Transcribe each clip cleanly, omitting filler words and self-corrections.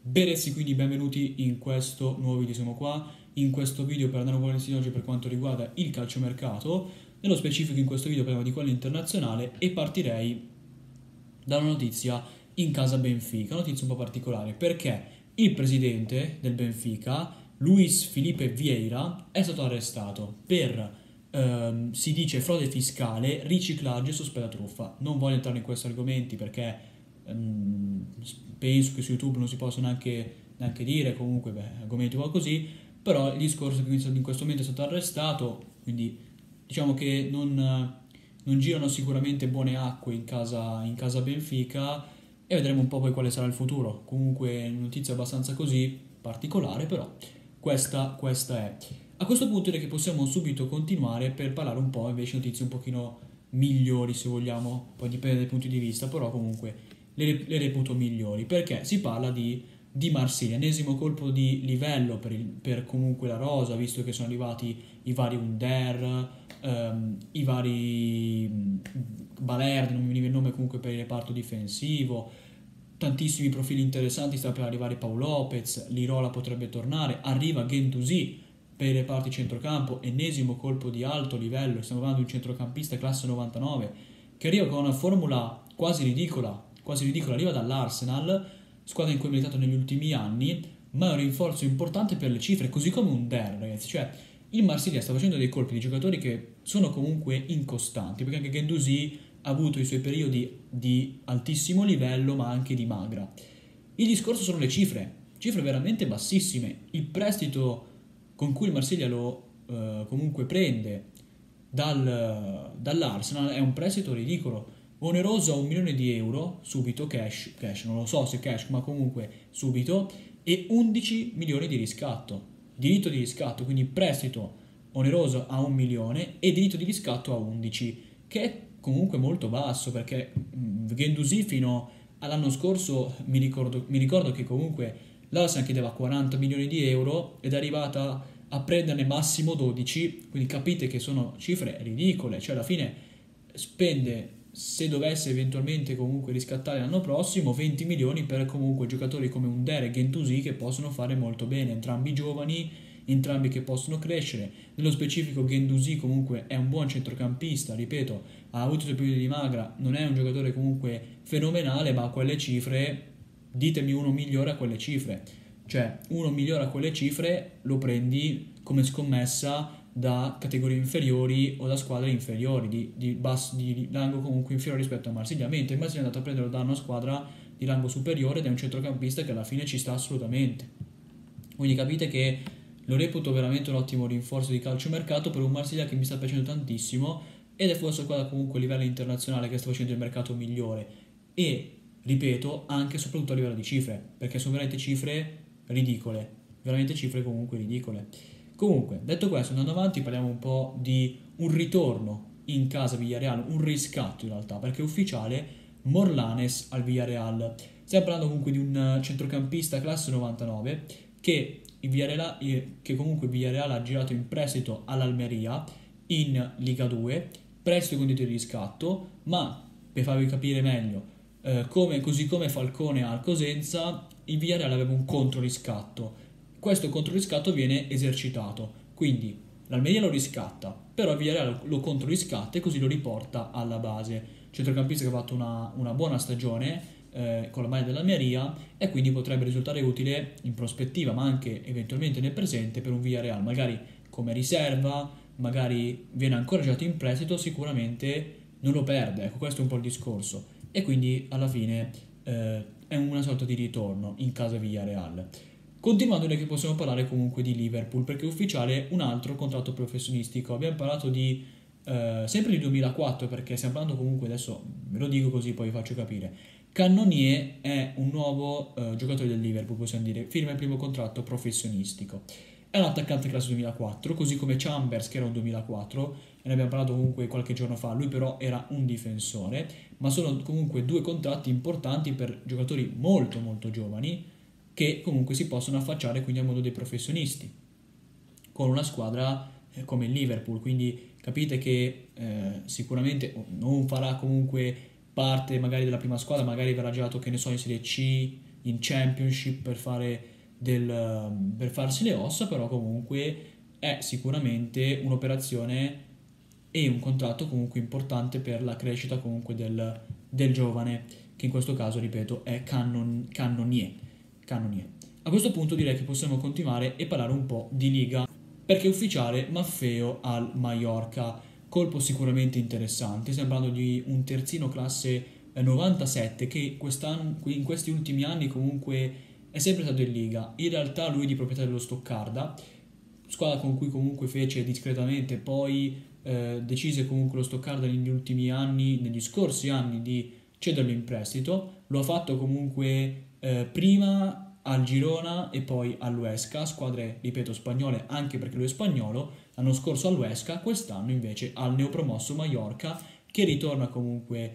Bene, sì, quindi benvenuti in questo nuovo video, siamo qua in questo video per andare un po' in oggi per quanto riguarda il calciomercato, nello specifico in questo video parliamo di quello internazionale e partirei da una notizia in casa Benfica, una notizia un po' particolare perché il presidente del Benfica, Luis Felipe Vieira, è stato arrestato per, si dice, frode fiscale, riciclaggio e sospesa truffa. Non voglio entrare in questi argomenti perché penso che su YouTube non si possa neanche dire, comunque, argomenti un po' così, però il discorso è che in questo momento è stato arrestato, quindi diciamo che non girano sicuramente buone acque in casa Benfica e vedremo un po' poi quale sarà il futuro. Comunque notizia abbastanza così particolare, però questa è. A questo punto direi che possiamo subito continuare per parlare un po' invece di notizie un pochino migliori se vogliamo, poi dipende dai punti di vista, però comunque le reputo migliori, perché si parla di Marsiglia, ennesimo colpo di livello per comunque la rosa, visto che sono arrivati i vari Under, i vari Balerdi, non mi viene il nome comunque per il reparto difensivo, tantissimi profili interessanti, sta per arrivare Paolo Lopez, Lirola potrebbe tornare, arriva Gendouzi per i reparti centrocampo, ennesimo colpo di alto livello, stiamo parlando di un centrocampista classe 99 che arriva con una formula quasi ridicola, arriva dall'Arsenal, squadra in cui ha militato negli ultimi anni, ma è un rinforzo importante per le cifre, così come un Der, ragazzi, cioè il Marsiglia sta facendo dei colpi di giocatori che sono comunque incostanti, perché anche Gendouzi ha avuto i suoi periodi di altissimo livello, ma anche di magra. Il discorso sono le cifre veramente bassissime. Il prestito con cui il Marsiglia lo comunque prende dall'Arsenal è un prestito ridicolo, oneroso a 1 milione di euro, subito cash, non lo so se cash, ma comunque subito, e 11 milioni di riscatto, diritto di riscatto, quindi prestito oneroso a 1 milione e diritto di riscatto a 11, che è comunque molto basso perché Gendouzi fino all'anno scorso mi ricordo che comunque l'Arsenal chiedeva 40 milioni di euro ed è arrivata a prenderne massimo 12, quindi capite che sono cifre ridicole, cioè alla fine spende, se dovesse eventualmente comunque riscattare l'anno prossimo, 20 milioni per comunque giocatori come Under e Gendouzi che possono fare molto bene, entrambi giovani, entrambi che possono crescere. Nello specifico Gendouzi comunque è un buon centrocampista, ripeto, ha avuto i suoi periodi di magra, non è un giocatore comunque fenomenale, ma a quelle cifre, ditemi uno migliore a quelle cifre. Cioè, uno migliore a quelle cifre lo prendi come scommessa da categorie inferiori o da squadre inferiori, di rango comunque inferiore rispetto a Marsiglia, mentre il Marsiglia è andato a prenderlo da una squadra di rango superiore ed è un centrocampista che alla fine ci sta assolutamente. Quindi capite che lo reputo veramente un ottimo rinforzo di calciomercato per un Marsiglia che mi sta piacendo tantissimo ed è forse quella comunque a livello internazionale che sta facendo il mercato migliore e, ripeto, anche e soprattutto a livello di cifre, perché sono veramente cifre ridicole, veramente cifre comunque ridicole. Comunque, detto questo, andando avanti, parliamo un po' di un ritorno in casa Villarreal, un riscatto in realtà, perché è ufficiale Morlanes al Villarreal. Stiamo parlando comunque di un centrocampista classe 99 che comunque Villarreal ha girato in prestito all'Almeria in Liga 2, prestito con diritto di riscatto, ma per farvi capire meglio, così come Falcone al Cosenza, il Villarreal aveva un controriscatto. Questo controriscatto viene esercitato, quindi l'Almeria lo riscatta, però il Villarreal lo controriscatta e così lo riporta alla base. Centrocampista che ha fatto una buona stagione con la maglia dell'Almeria e quindi potrebbe risultare utile in prospettiva, ma anche eventualmente nel presente per un Villarreal, magari come riserva, magari viene ancora giocato in prestito, sicuramente non lo perde. Ecco, questo è un po' il discorso. E quindi alla fine è una sorta di ritorno in casa Villarreal. Continuando, noi che possiamo parlare comunque di Liverpool, perché è ufficiale un altro contratto professionistico. Abbiamo parlato sempre di 2004, perché stiamo parlando comunque, adesso ve lo dico così poi vi faccio capire. Cannonier è un nuovo giocatore del Liverpool, possiamo dire, firma il primo contratto professionistico. È un attaccante classe 2004, così come Chambers che era un 2004, e ne abbiamo parlato comunque qualche giorno fa, lui però era un difensore, ma sono comunque due contratti importanti per giocatori molto molto giovani che comunque si possono affacciare quindi al mondo dei professionisti con una squadra come il Liverpool, quindi capite che sicuramente non farà comunque parte magari della prima squadra, magari verrà giocato che ne so in Serie C in Championship per farsi le ossa, però comunque è sicuramente un'operazione e un contratto comunque importante per la crescita comunque del giovane, che in questo caso, ripeto, è Cannonier. Cannonier. A questo punto direi che possiamo continuare e parlare un po' di Liga, perché è ufficiale Maffeo al Mallorca, colpo sicuramente interessante, stiamo parlando di un terzino classe 97 che in questi ultimi anni comunque è sempre stato in Liga, in realtà lui è di proprietà dello Stoccarda, squadra con cui comunque fece discretamente, poi decise comunque lo Stoccarda negli scorsi anni di cederlo in prestito, lo ha fatto comunque prima al Girona e poi all'Huesca, squadre, ripeto, spagnole anche perché lui è spagnolo, l'anno scorso all'Huesca, quest'anno invece al neopromosso Mallorca che ritorna comunque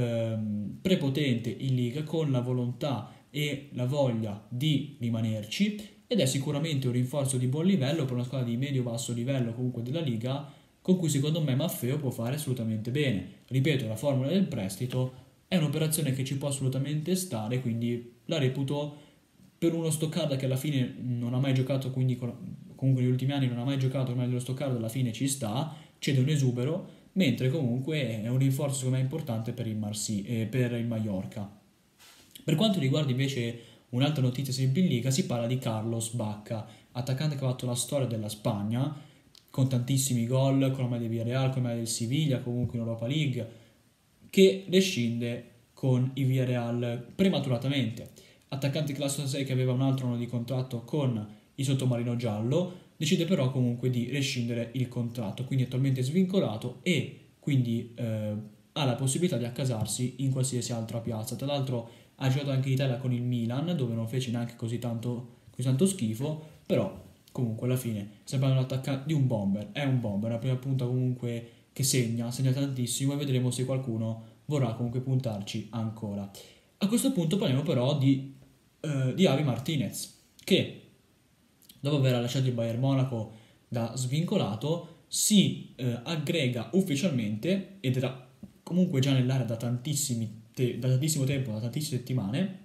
prepotente in Liga con la volontà e la voglia di rimanerci ed è sicuramente un rinforzo di buon livello per una squadra di medio-basso livello comunque della Liga con cui secondo me Maffeo può fare assolutamente bene. Ripeto, la formula del prestito è un'operazione che ci può assolutamente stare, quindi la reputo per uno Stoccarda che alla fine non ha mai giocato, quindi comunque negli ultimi anni non ha mai giocato ormai dello Stoccarda, alla fine ci sta, cede un esubero, mentre comunque è un rinforzo secondo me importante per per il Mallorca. Per quanto riguarda invece un'altra notizia sempre in Liga, si parla di Carlos Bacca, attaccante che ha fatto la storia della Spagna, con tantissimi gol, con la maglia del Villarreal, con la maglia del Siviglia, comunque in Europa League, che rescinde con il Villarreal prematuratamente. Attaccante classe 6 che aveva un altro anno di contratto con il sottomarino giallo, decide però comunque di rescindere il contratto, quindi è attualmente svincolato e quindi ha la possibilità di accasarsi in qualsiasi altra piazza. Tra l'altro ha giocato anche in Italia con il Milan, dove non fece neanche così tanto schifo, però comunque alla fine stiamo parlando di un bomber, è un bomber, una prima punta comunque che segna tantissimo e vedremo se qualcuno vorrà comunque puntarci ancora. A questo punto parliamo però di Javi Martinez, che dopo aver lasciato il Bayern Monaco da svincolato si aggrega ufficialmente ed era comunque già nell'area da tantissimo tempo, da tantissime settimane,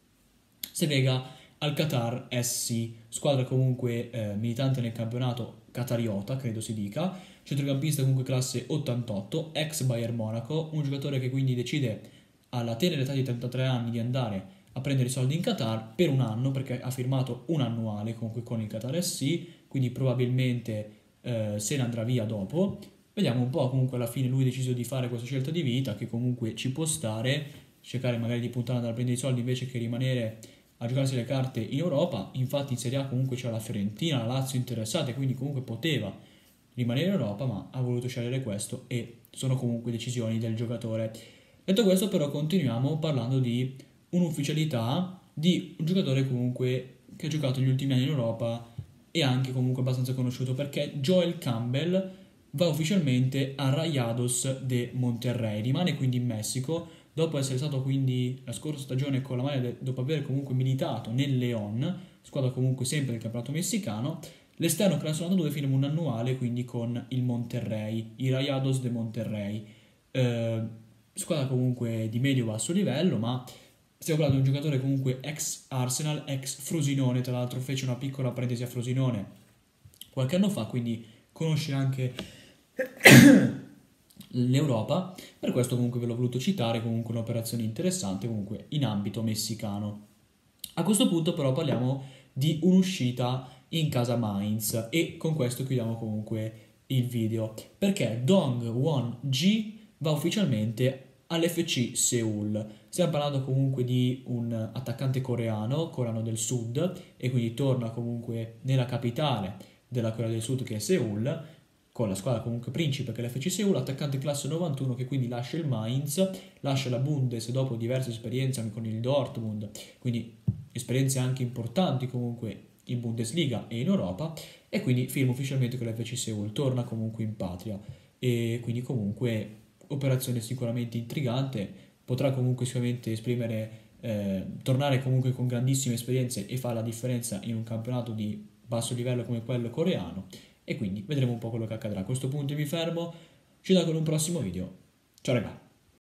si aggrega al Qatar SC, squadra comunque militante nel campionato qatariota, credo si dica, centrocampista comunque classe 88, ex Bayern Monaco, un giocatore che quindi decide alla tenera età di 33 anni di andare a prendere i soldi in Qatar per un anno perché ha firmato un annuale comunque con il Qatar SC, quindi probabilmente se ne andrà via dopo. Vediamo un po', comunque alla fine lui ha deciso di fare questa scelta di vita che comunque ci può stare, cercare magari di puntare ad andare a prendere i soldi invece che rimanere a giocarsi le carte in Europa. Infatti in Serie A comunque c'era la Fiorentina, la Lazio interessate, quindi comunque poteva rimanere in Europa, ma ha voluto scegliere questo e sono comunque decisioni del giocatore. Detto questo però continuiamo parlando di un'ufficialità di un giocatore comunque che ha giocato negli ultimi anni in Europa e anche comunque abbastanza conosciuto perché Joel Campbell va ufficialmente a Rayados de Monterrey, rimane quindi in Messico dopo essere stato quindi la scorsa stagione con la maglia dopo aver comunque militato nel León, squadra comunque sempre del campionato messicano. L'esterno classe 92 firma un annuale quindi con il Monterrey, i Rayados de Monterrey, squadra comunque di medio-basso livello, ma stiamo parlando di un giocatore comunque ex Arsenal, ex Frosinone, tra l'altro fece una piccola parentesi a Frosinone qualche anno fa, quindi conosce anche l'Europa, per questo comunque ve l'ho voluto citare, comunque un'operazione interessante comunque in ambito messicano. A questo punto però parliamo di un'uscita in casa Mainz e con questo chiudiamo comunque il video perché Dong Won Ji va ufficialmente all'FC Seoul. Stiamo parlando comunque di un attaccante coreano del Sud e quindi torna comunque nella capitale della Corea del Sud che è Seoul con la squadra comunque principe che è l'FC Seoul, attaccante classe 91 che quindi lascia il Mainz, lascia la Bundes dopo diverse esperienze con il Dortmund, quindi esperienze anche importanti comunque in Bundesliga e in Europa e quindi firma ufficialmente con l'FC Seoul, torna comunque in patria e quindi comunque operazione sicuramente intrigante, potrà comunque sicuramente tornare comunque con grandissime esperienze e fare la differenza in un campionato di basso livello come quello coreano e quindi vedremo un po' quello che accadrà. A questo punto mi fermo, ci vediamo con un prossimo video, ciao raga!